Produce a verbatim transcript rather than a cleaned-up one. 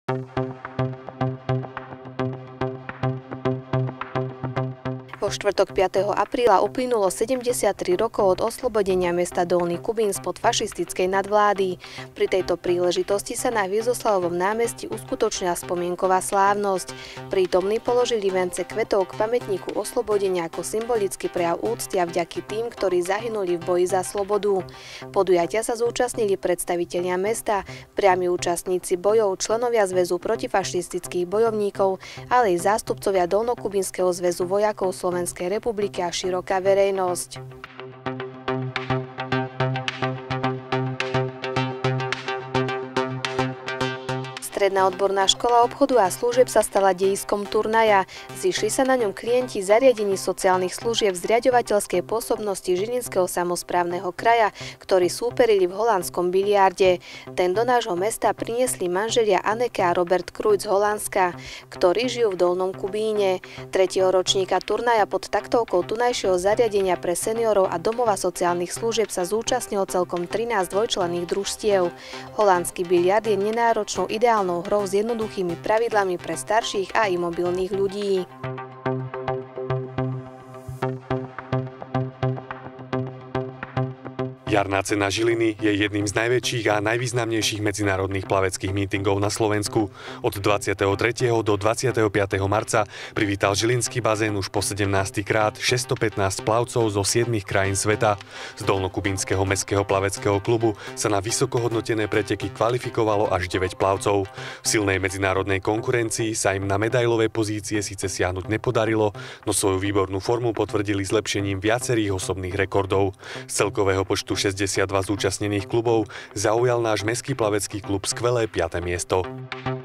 Vo štvrtok piateho apríla uplynulo sedemdesiattri rokov od oslobodenia mesta Dolný Kubín spod fašistickej nadvlády. Pri tejto príležitosti sa na Viezoslavovom námestí uskutočnila spomienková slávnosť. Prítomní položili vence kvetov k pamätníku oslobodenia ako symbolický prejav úcty a vďaky tým, ktorí zahynuli v boji za slobodu. Podujatia sa zúčastnili predstavitelia mesta, priami účastníci bojov, členovia Zväzu protifašistických bojovníkov, ale aj zástupcovia Dolnokubínskeho zväzu vojakov Slovenskej republiky a široká verejnosť. Stredná odborná škola obchodu a služieb sa stala dejiskom turnaja. Zišli sa na ňom klienti zariadení sociálnych služieb z riaďovateľskej pôsobnosti Žilinského samosprávneho kraja, ktorí súperili v holandskom biliarde. Ten do nášho mesta priniesli manželia Anneke a Robert Krujc z Holandska, ktorí žijú v Dolnom Kubíne. Tretieho ročníka turnaja pod taktovkou tunajšieho zariadenia pre seniorov a domova sociálnych služieb sa zúčastnilo celkom trinásť dvojčlenných družstiev. Holandský biliard je nenáročnou ideálnou hrou s jednoduchými pravidlami pre starších a imobilných ľudí. Jarná cena Žiliny je jedným z najväčších a najvýznamnejších medzinárodných plaveckých mítingov na Slovensku. Od dvadsiateho tretieho do dvadsiateho piateho marca privítal žilinský bazén už po sedemnásty krát šesťstopätnásť plavcov zo siedmich krajín sveta. Z Dolnokubínskeho mestského plaveckého klubu sa na vysokohodnotené preteky kvalifikovalo až deväť plavcov. V silnej medzinárodnej konkurencii sa im na medailové pozície síce siahnuť nepodarilo, no svoju výbornú formu potvrdili zlepšením viacerých osobných rekordov. Z celkového počtu šesťdesiatdva zúčastnených klubov zaujal náš mestský plavecký klub skvelé piate miesto.